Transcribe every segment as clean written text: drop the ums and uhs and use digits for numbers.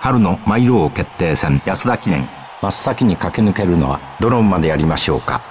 春のマイル王決定戦安田記念、真っ先に駆け抜けるのはどの馬でやりましょうか。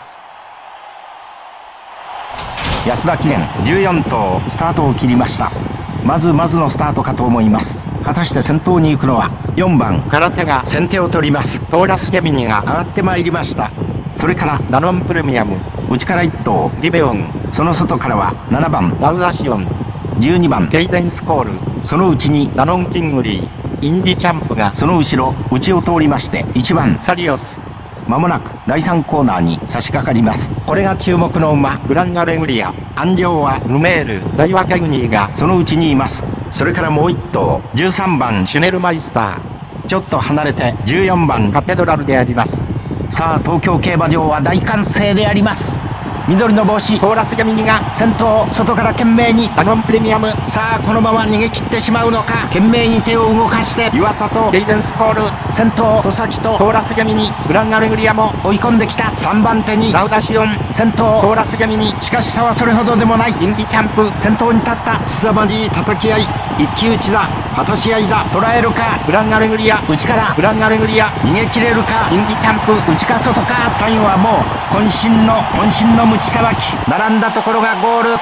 安田記念14頭スタートを切りました。まずのスタートかと思います。果たして先頭に行くのは4番空手が先手を取ります。トーラス・ゲミニが上がってまいりました。それからダノンプレミアム、内から1頭リベオン、その外からは7番ラウダシオン、12番ケイデンスコール、そのうちにダノンキングリー、インディチャンプがその後ろ内を通りまして1番サリオス。まもなく第3コーナーに差し掛かります。これが注目の馬グランアレグリア。安城はルメール、ダイワケグニーがそのうちにいます。それからもう1頭13番シュネルマイスター、ちょっと離れて14番カテドラルであります。さあ東京競馬場は大歓声であります。緑の帽子トーラス・ゲミニが先頭、外から懸命にダノンプレミアム。さあこのまま逃げ切ってしまうのか。懸命に手を動かして岩田とケイデンスコール先頭、戸崎とトーラス・ゲミニ、グランアレグリアも追い込んできた。3番手にラウダシオン先頭、トーラス・ゲミニ、しかし差はそれほどでもない。インディチャンプ先頭に立った。凄まじい叩き合い、一騎打ちだ、果たし合いだ。捉えるかグランアレグリア、内からグランアレグリア、逃げ切れるかインディチャンプ、内か外か。最後はもう渾身のムチさばき、並んだところがゴール。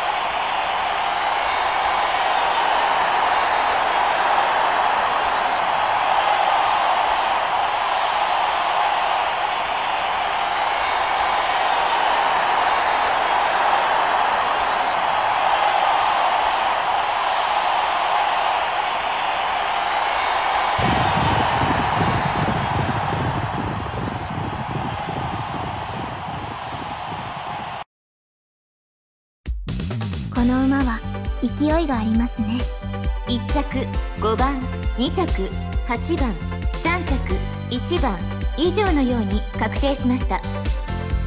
この馬は勢いがありますね。 1着5番、2着8番、3着1番以上のように確定しました。